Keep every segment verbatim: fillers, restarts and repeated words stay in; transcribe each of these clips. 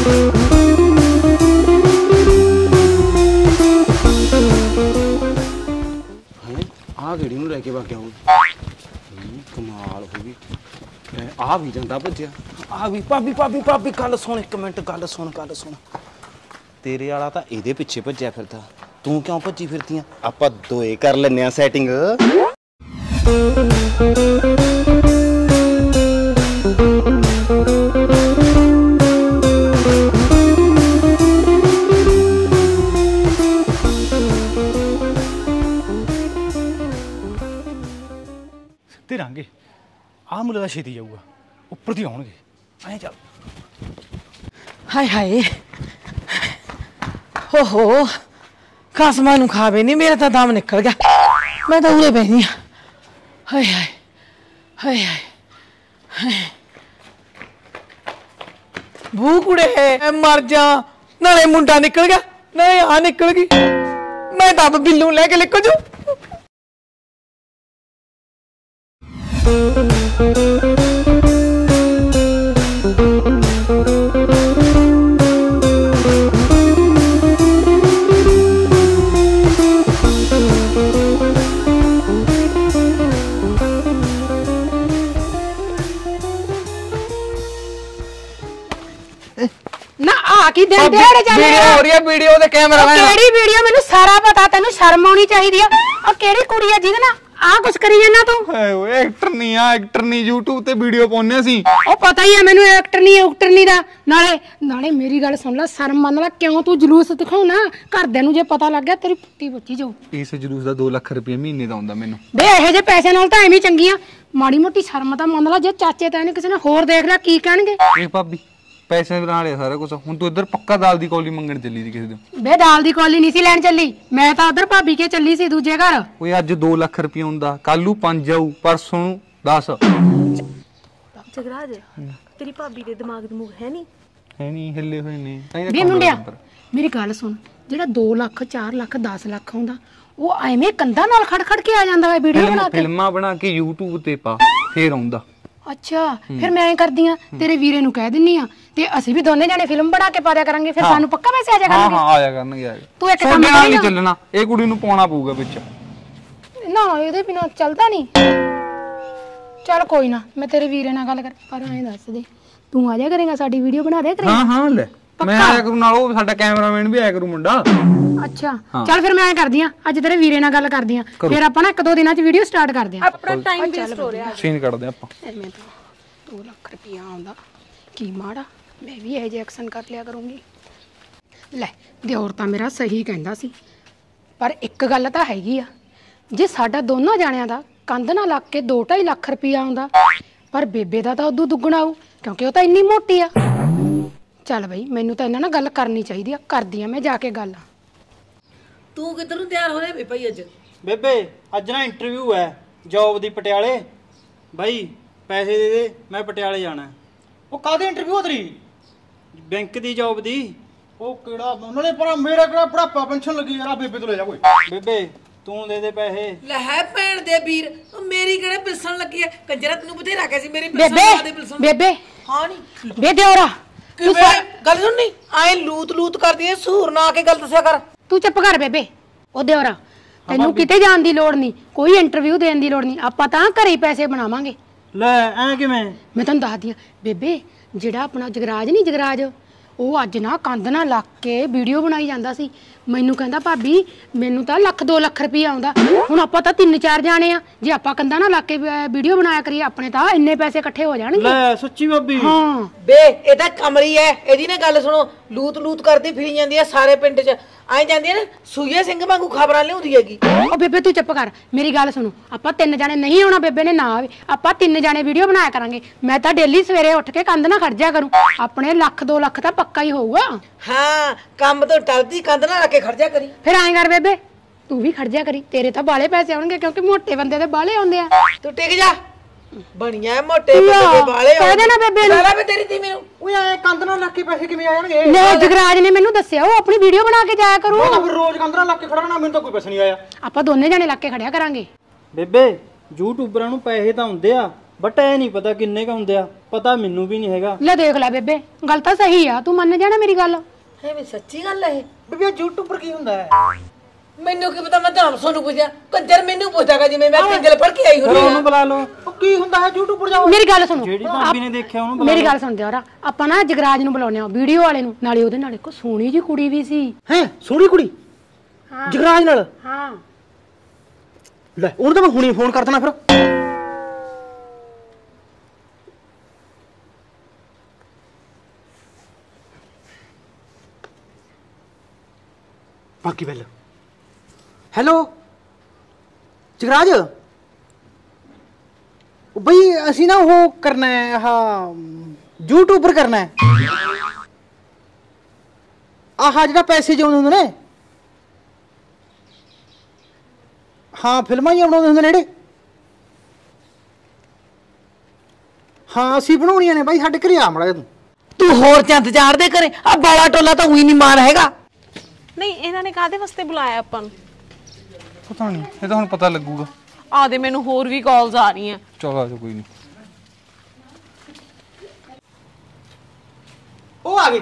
आ गेड़ी नूं लैके भाग्या हूँ कमाल हो गई आ भी जाता भज्या आ भी भाभी भाभी भाभी गल सुन एक मिनट गल सुन गल सुन तेरे वाला तां इहदे पिछे भज्या फिरदा तू क्यों भज्जी फिरदी आपां दोए कर लैने सैटिंग सिद्धे रहांगे आ मुल्ले दा छेती जाऊगा उपर दी आउणगे ऐ चल हाय हाय हो हो कसमा नूं खावे नहीं मेरा तो दम निकल गया मैं तो उरे बैठी हाँ हाय हाय हाय हाय भू कुड़े मर जा नाले मुंडा निकल गया नाले आ निकल गई मैं तो अब बिल्लू लेके निकल जू की दिन दिहाड़े जाने वीडियो हो रही है वीडियो दे कैमरामैन केड़ी वीडियो मेनू सारा पता तेनू शर्म आनी चाहिदी आ ओ केड़ी कुड़ी है जिहदे नाल आ कुछ करी जाना तू ओए एक्टर नहीं आ एक्टर नहीं यूट्यूब ते वीडियो पाउने सी ओ पता ही है मेनू एक्टर नहीं एक्टर नहीं दा नाले नाले मेरी गल सुन ले शर्म मंन ले क्यों तू जुलूस दिखाउना घरदे नू जे पता लग गया तेरी पुट्टी बच्ची जाऊ इस जुलूस दा दो लाख रुपया महीने दा आउंदा मेनू बे एहे जे पैसे नाल तां एवें चंगीਆਂ माड़ी मोटी शर्म तां मंन ले जे चाचे ताए ने किसी ने होर देख लिया की कहणगे ए भाभी पैसे बना लिया सारा कुछ हुण तू इधर पक्का दाल दी कौली मंगण चली थी किसी दिन बे दाल दी कौली नहीं सी लैण चली मैं तां उधर भाभी के चली सी दूजे घर ओए अज दो लाख रुपया हुंदा कल्लू पांच आऊ परसों दस जगराज तेरी भाभी दे दिमाग दी मुख है नहीं है नहीं हिले होए ने बे मुंडिया मेरी गल सुन जेड़ा दो लाख चार लाख दस लाख हुंदा वो एवें कंधा नाल खड़ खड़ के आ जांदा है वीडियो बना के फिल्मां बना के YouTube ते पा फिर आउंदा अच्छा फिर मैं ऐ करदी हां तेरे वीरे नु कह दिन्नी हां ते ਅਸੀਂ ਵੀ ਦੋਨੇ ਜਾਣੇ ਫਿਲਮ ਬਣਾ ਕੇ ਪਾ ਦਿਆ ਕਰਾਂਗੇ ਫਿਰ ਸਾਨੂੰ ਪੱਕਾ ਪੈਸੇ ਆ ਜਾ ਕਰਨਗੇ ਹਾਂ ਹਾਂ ਆਇਆ ਕਰਨਗੇ ਆ ਤੂੰ ਇੱਕ ਕੰਮ ਕਰ ਨਹੀਂ ਚੱਲਣਾ ਇਹ ਕੁੜੀ ਨੂੰ ਪਾਉਣਾ ਪਊਗਾ ਵਿੱਚ ਨਾ ਇਹਦੇ ਬਿਨਾ ਚੱਲਦਾ ਨਹੀਂ ਚੱਲ ਕੋਈ ਨਾ ਮੈਂ ਤੇਰੇ ਵੀਰੇ ਨਾਲ ਗੱਲ ਕਰ ਪਰ ਐਂ ਦੱਸ ਦੇ ਤੂੰ ਆ ਜਾ ਕਰੇਗਾ ਸਾਡੀ ਵੀਡੀਓ ਬਣਾ ਦੇ ਕਰੇਗਾ ਹਾਂ ਹਾਂ ਲੈ ਮੈਂ ਆਇਆ ਕਰੂ ਨਾਲ ਉਹ ਸਾਡਾ ਕੈਮਰਾਮੈਨ ਵੀ ਆਇਆ ਕਰੂ ਮੁੰਡਾ ਅੱਛਾ ਚੱਲ ਫਿਰ ਮੈਂ ਐਂ ਕਰਦੀ ਆਂ ਅੱਜ ਤੇਰੇ ਵੀਰੇ ਨਾਲ ਗੱਲ ਕਰਦੀ ਆਂ ਫਿਰ ਆਪਾਂ ਨਾ ਇੱਕ ਦੋ ਦਿਨਾਂ ਚ ਵੀਡੀਓ ਸਟਾਰਟ ਕਰਦੇ ਆਂ ਆਪਣਾ ਟਾਈਮ ਵੇਸਟ ਹੋ ਰਿਹਾ ਸੀਨ ਕੱਢਦੇ ਆਪਾਂ ਮੈਂ ਤਾਂ ਦੋ ਲੱਖ ਰੁਪਇਆ ਆਉਂਦਾ ਕੀ ਮਾੜਾ मैं भी यह एक्शन कर लिया करूँगी लै दिओर तां मेरा सही कहंदा सी पर एक गल तां हैगी आ जे साडा दोनों जाणियां दा कंध ना लग के दो ढाई लाख रुपया आउंदा पर बेबे दा तां उदू दुगना आऊ क्योंकि वो तां इन्नी मोटी आ चल बई मैनू तां इन्हां नाल गल करनी चाहिदी आ करदी आ मैं जाके गल तू किधर नूं तैयार हो रहा है भाई अज बेबे अज ना इंटरव्यू है जॉब दी पटियाले भाई पैसे दे दे मैं पटियाले जाना वो काहदी इंटरव्यू तेरी बैंक दी जॉब दी ओ केड़ा उन्होंने पर मेरा केड़ा बुढ़ापा पेंशन लगी यार बेबे तो ले जा कोई बेबे तू दे दे पैसे ले है भैन दे वीर मेरी केड़े पिलसन लगी है कंजरा तन्नू बथेरा कैसी मेरी पिलसन लगा दे पिलसन बेबे हां नहीं बे देवरा तू गल सुन नहीं आए लूत लूत करदी है सूर ना आके गल दस्या कर तू चुप कर बेबे ओ देवरा तैनू किते जान दी लोड़ नहीं कोई इंटरव्यू देन दी लोड़ नहीं आपां तां घरे पैसे बनावांगे ले ऐ किवें मैं तन्नू दस दियां बेबे ਜਿਹੜਾ ਆਪਣਾ ਜਗਰਾਜ ਨਹੀਂ ਜਗਰਾਜ ਉਹ ਅੱਜ ਨਾ ਕੰਧ ਨਾਲ ਲੱਗ ਕੇ ਵੀਡੀਓ ਬਣਾਈ ਜਾਂਦਾ ਸੀ ਮੈਨੂੰ ਕਹਿੰਦਾ ਭਾਬੀ ਮੈਨੂੰ ਤਾਂ ਲੱਖ ਦੋ ਲੱਖ ਰੁਪਏ ਆਉਂਦਾ ਹੁਣ ਆਪਾਂ ਤਾਂ ਤਿੰਨ ਚਾਰ ਜਾਣੇ ਆ ਜੇ ਆਪਾਂ ਕੰਧਾਂ ਨਾਲ ਲੱਗ ਕੇ ਵੀਡੀਓ ਬਣਾਇਆ ਕਰੀਏ ਆਪਣੇ ਤਾਂ ਇੰਨੇ ਪੈਸੇ ਇਕੱਠੇ ਹੋ ਜਾਣਗੇ ਲੈ ਸੱਚੀ ਭਾਬੀ ਹਾਂ ਬੇ ਇਹ ਤਾਂ ਕਮਲੀ ਐ ਇਹਦੀ ਨੇ ਗੱਲ ਸੁਣੋ ਲੂਤ ਲੂਤ ਕਰਦੀ ਫਿਰੀ ਜਾਂਦੀ ਐ ਸਾਰੇ ਪਿੰਡ 'ਚ ਆਈ ਜਾਂਦੀ ਐ ਨਾ ਸੂਈਏ ਸਿੰਘ ਵਾਂਗੂ ਖਬਰਾਂ ਲਿਆਉਂਦੀ ਹੈਗੀ ਉਹ ਬੇਬੇ ਤੂੰ ਚੁੱਪ ਕਰ ਮੇਰੀ ਗੱਲ ਸੁਣੋ ਆਪਾਂ ਤਿੰਨ ਜਾਣੇ ਨਹੀਂ ਆਉਣਾ ਬੇਬੇ ਨੇ ਨਾ ਆਵੇ ਆਪਾਂ ਤਿੰਨ ਜਾਣੇ ਵੀਡੀਓ ਬਣਾਇਆ ਕਰਾਂਗੇ ਮੈਂ ਤਾਂ ਡੇਲੀ ਸਵੇਰੇ ਉੱਠ ਕੇ ਕੰਧ ਨਾਲ ਖੜ ਜਾ ਕਰੂੰ ਆਪਣੇ ਲੱਖ ਦੋ ਲੱਖ ਤਾਂ ਪੱਕਾ ਹੀ ਹੋਊਗਾ ਹਾਂ ਕੰਮ ਤੋਂ ਟਲਦੀ ਕੰਧ ਨਾਲ ਲਾ ਕੇ ਖੜ ਜਾ ਕਰੀ ਫਿਰ ਐਂ ਕਰ ਬੇਬੇ ਤੂੰ ਵੀ ਖੜ ਜਾ ਕਰੀ ਤੇਰੇ ਤਾਂ ਬਾਲੇ ਪੈਸੇ ਆਉਣਗੇ ਕਿਉਂਕਿ ਮੋਟੇ ਬੰਦੇ ਦੇ ਬਾਲੇ ਆਉਂਦੇ ਆ ਤੂੰ ਟਿਕ ਜਾ ਬਣੀਆਂ ਮੋਟੇ ਬੰਦੇ ਦੇ ਬਾਲੇ ਕਹਿ ਦੇ ਨਾ ਬੇਬੇ ਨੂੰ ਸਾਲਾ ਵੀ ਤੇਰੀ ਤੀ ਮੈਨੂੰ ਓਏ ਐ ਕੰਧ ਨਾਲ ਲੱਗ ਕੇ ਪੈਸੇ ਕਿਵੇਂ ਆ ਜਾਣਗੇ ਲੈ ਜਗਰਾਜ ਨੇ ਮੈਨੂੰ ਦੱਸਿਆ ਉਹ ਆਪਣੀ ਵੀਡੀਓ ਬਣਾ ਕੇ ਜਾਇਆ ਕਰੂ ਫਿਰ ਰੋਜ਼ ਕੰਧ ਨਾਲ ਲੱਗ ਕੇ ਖੜਨਾ ਮੈਨੂੰ ਤਾਂ ਕੋਈ ਪੈਸਾ ਨਹੀਂ ਆਇਆ ਆਪਾਂ ਦੋਨੇ ਜਾਣੇ ਲੱਗ ਕੇ ਖੜਿਆ ਕਰਾਂਗੇ ਬੇਬੇ ਯੂਟਿਊਬਰਾਂ ਨੂੰ ਪੈਸੇ ਤਾਂ ਹੁੰਦੇ ਆ ਬਟ ਐ ਨਹੀਂ ਪਤਾ ਕਿੰਨੇ ਕ ਹੁੰਦੇ ਆ, ਪਤਾ ਮੈਨੂੰ ਵੀ ਨਹੀਂ ਹੈਗਾ। ਲੈ ਦੇਖ ਲੈ ਬੇਬੇ, ਗੱਲ ਤਾਂ ਸਹੀ ਆ, ਤੂੰ ਮੰਨ ਜਾਣਾ ਮੇਰੀ ਗੱਲ। ਹੈ ਵੀ ਸੱਚੀ ਗੱਲ ਹੈ ਬੀਬੀ ਯੂਟਿਊਬਰ ਕੀ ਹੁੰਦਾ ਹੈ? ਮੈਨੂੰ ਕੀ ਪਤਾ, ਮੈਂ ਤਾਂ ਹਮਸੋਂ ਨੂੰ ਪੁੱਛਿਆ, ਕੰਜਰ ਮੈਨੂੰ ਪੁੱਛਾਗਾ ਜਿਵੇਂ ਮੈਂ ਕੰਜਲ ਫੜ ਕੇ ਆਈ ਫਿਰ ਹੁੰਦੀ ਉਹਨੂੰ ਬੁਲਾ ਲਓ। ਉਹ ਕੀ ਹੁੰਦਾ ਹੈ ਯੂਟਿਊਬਰ ਜਾਓ? ਮੇਰੀ ਗੱਲ ਸੁਣੋ, ਜਿਹੜੀ ਭਾਬੀ ਨੇ ਦੇਖਿਆ ਉਹਨੂੰ ਬੁਲਾ ਮੇਰੀ ਗੱਲ ਸੁਣ ਦਿਓਰਾ, ਆਪਾਂ ਨਾ ਜਗਰਾਜ ਨੂੰ ਬੁਲਾਉਂਦੇ ਆ, ਵੀਡੀਓ ਵਾਲੇ ਨੂੰ, ਨਾਲੇ ਉਹਦੇ ਨਾਲ ਇੱਕ ਸੋਹਣੀ ਜੀ ਕੁੜੀ ਵੀ ਸੀ। ਹੈ ਸੋਹਣੀ ਕੁੜੀ ਜਗਰਾਜ ਨਾਲ? ਹਾਂ ਲੈ ਉਹਨੂੰ ਤਾਂ ਮੈਂ ਹੁਣੇ ਫੋਨ ਕਰ ਦੇਣਾ ਫਿਰ। ਬਾਕੀ ਬੈਲ। ਹੈਲੋ ਜਗਰਾਜ, ਉਹ ਬਈ ਅਸੀਂ ਨਾ ਉਹ ਕਰਨਾ ਹੈ, ਆਹ ਯੂਟਿਊਬਰ ਕਰਨਾ ਹੈ। ਆਹ ਜਿਹੜਾ ਪੈਸੇ ਜਿਉਂਦੇ ਹੁੰਦੇ ਨੇ, ਹਾਂ ਫਿਲਮਾਂ ਹੀ ਬਣਾਉਂਦੇ ਹੁੰਦੇ ਨੇ ਜਿਹੜੇ। ਹਾਂ ਅਸੀਂ ਬਣਾਉਣੀਆਂ ਨੇ ਬਾਈ, ਸਾਡੇ ਘਰੇ ਆ ਮੜਾ ਤੂੰ। ਤੂੰ ਹੋਰ ਚੰਦ ਚਾੜ ਦੇ ਕਰੇ, ਆ ਬਾਲਾ ਟੋਲਾ ਤਾਂ ਉਹੀ ਨਹੀਂ ਮਾਰ ਹੈਗਾ। ਨਹੀਂ ਇਹਨਾਂ ਨੇ ਕਾਹਦੇ ਵਾਸਤੇ ਬੁਲਾਇਆ ਆਪਾਂ ਨੂੰ? ਪਤਾ ਨਹੀਂ, ਇਹ ਤਾਂ ਹੁਣ ਪਤਾ ਲੱਗੂਗਾ। ਆ ਦੇ ਮੈਨੂੰ ਹੋਰ ਵੀ ਕਾਲਸ ਆ ਰਹੀਆਂ। ਚਲ ਆ ਜਾ, ਕੋਈ ਨਹੀਂ। ਉਹ ਆ ਗਏ।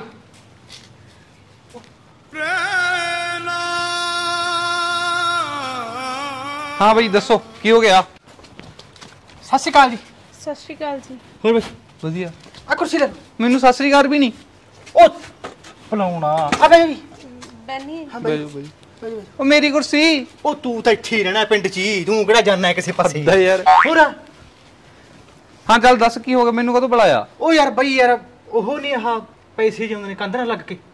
ਹਾਂ ਬਈ ਦੱਸੋ ਕੀ ਹੋ ਗਿਆ? ਸਤਿ ਸ਼੍ਰੀ ਅਕਾਲ ਜੀ। ਸਤਿ ਸ਼੍ਰੀ ਅਕਾਲ ਜੀ। ਹੋਰ ਬਈ ਵਧੀਆ। ਆ ਕੁਰਸੀ ਲੈ। ਮੈਨੂੰ ਸਤਿ ਸ੍ਰੀ ਅਕਾਲ ਵੀ ਨਹੀਂ। ਉਹ ਬੁਲਾਉਣਾ ਆ ਬਈ ਜੀ। ਬੈਨੀ ਬੈਜੋ ਬਈ। ਉਹ ਮੇਰੀ ਕੁਰਸੀ। ਉਹ ਤੂੰ ਤਾਂ ਇੱਥੇ ਹੀ ਰਹਿਣਾ ਪਿੰਡ 'ਚ ਹੀ, ਤੂੰ ਕਿਹੜਾ ਜਾਣਾ ਹੈ ਕਿਸੇ ਪਾਸੇ? ਅੱਧਾ ਯਾਰ। ਹੋਰ ਹਾਂ ਚੱਲ ਦੱਸ ਕੀ ਹੋ ਗਿਆ, ਮੈਨੂੰ ਕਦੋਂ ਬੁਲਾਇਆ? ਉਹ ਯਾਰ ਬਈ ਯਾਰ ਉਹ ਨਹੀਂ ਆਹ ਪੈਸੇ ਜਿਉਂਦੇ ਨੇ ਕੰਧ ਨਾਲ ਲੱਗ ਕੇ।